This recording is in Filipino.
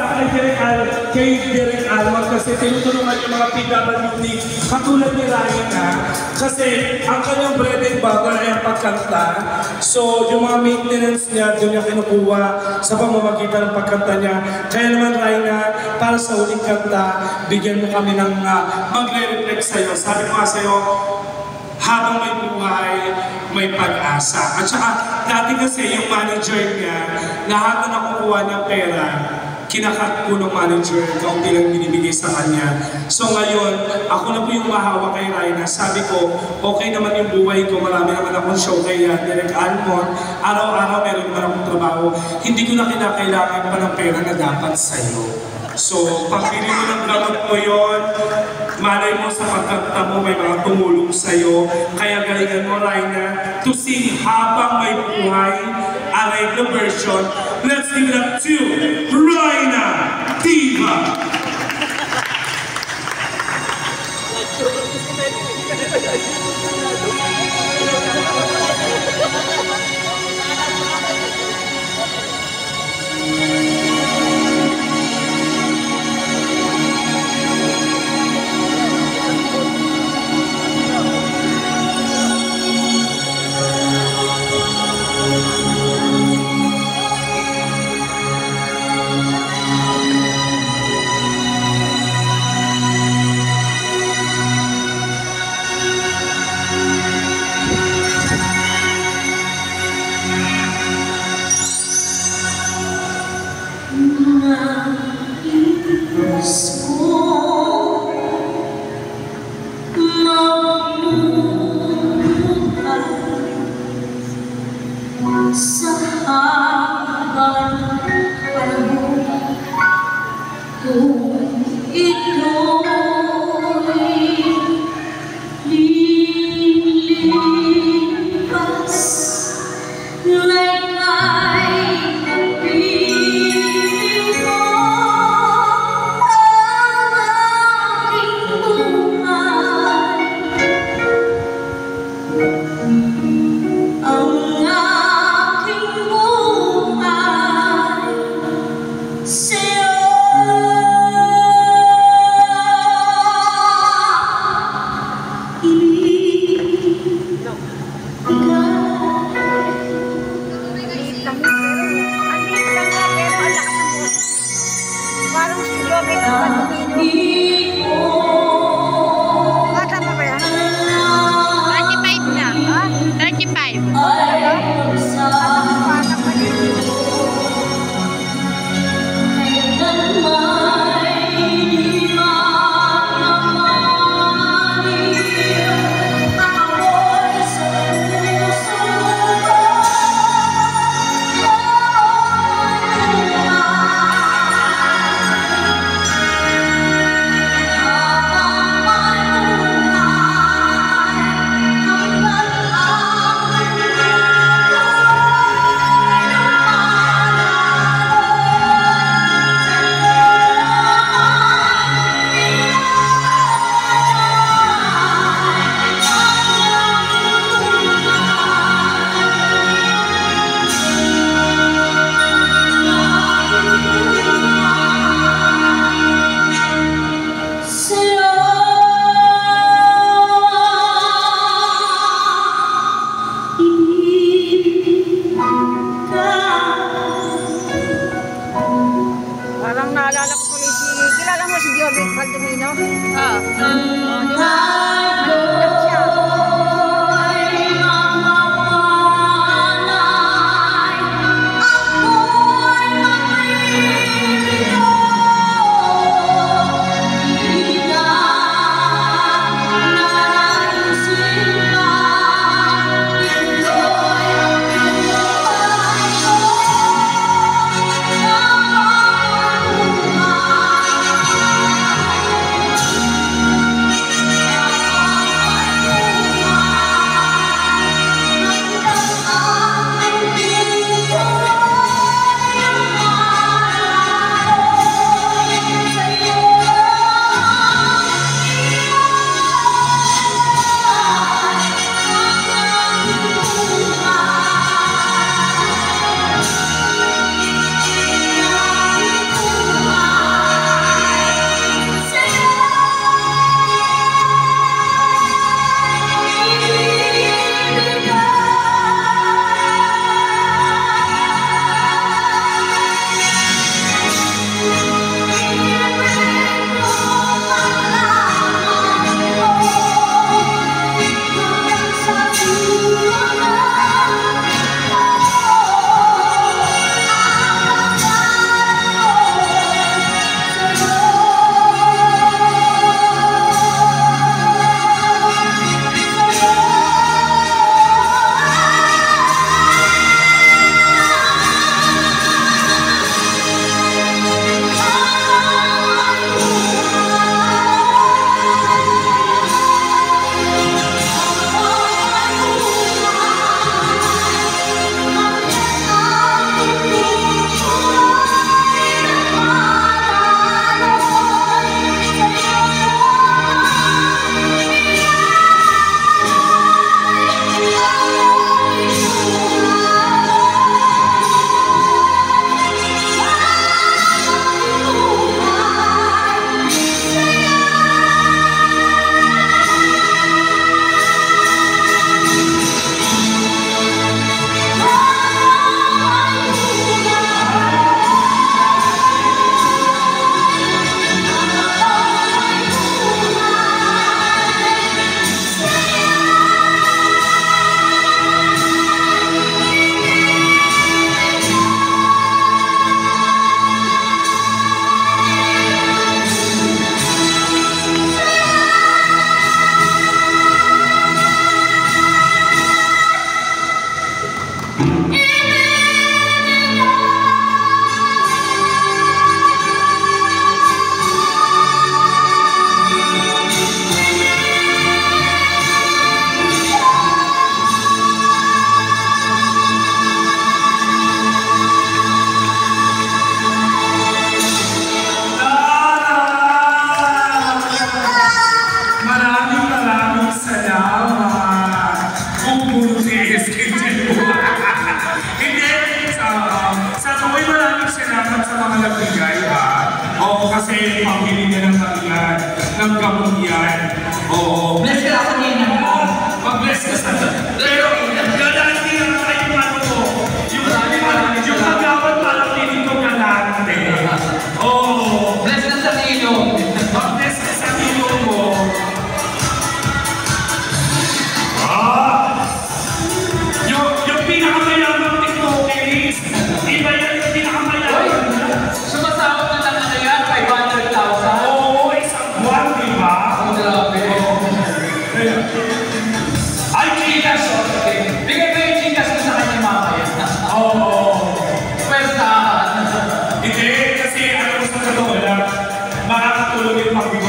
kay Derek Almond kasi tinutulungan yung mga PWD katulad ni Ryan kasi ang kanyang bread and butter ay ang pagkanta. So yung mga maintenance niya doon niya kinukuha sa pamamagitan ng pagkanta niya. Kaya naman Ryan, para sa uling kanta, bigyan mo kami ng magre-reflect sa'yo. Sabi ko nga sa'yo, habang may buhay, may pag-asa. At saka, dati kasi yung manager niya, lahat na nakukuha niyang pera, kinakat po ng manager, kaunti lang binibigay sa kanya. So ngayon, ako na po yung mahawak kay Ryan. Sabi ko, okay naman yung buhay ko, marami naman akong show kay Derek Almond. Araw-araw meron naman akong trabaho. Hindi ko na kinakailangan pa ng pera na dapat sa'yo. So, pagpili mo ng gamot mo yun, malay mo sa pagkanta mo, may mga tumulong sa'yo. Kaya galingan mo, Ryan, to sing habang may buhay, aray the version. Let's give it up to Ryan Diva! nagbigay ha. Oo, kasi pambili niya ng kaniyan, ng gamot yan. Oo. Bless ka ako niya mo. Mag-bless ka sa... Pero, galante lang tayo yung ano mo. Yung kagawad parang hindi ko galante. Oo. Bless na sa nilong. Mag-bless ka sa nilong mo. Yung pinakamayamang TikTokeries, iba yan yung pinakamayamang. Sumasahod na lang ano yan, 500,000. Oo, isang buwan, di ba? Ang grabe. Ay, Gcash! Bigay ko yung Gcash mo sa kanya mamaya. Oo. Pwestahan. Hindi, kasi ano ko sa totoo lang, makakatulong yung magbibigay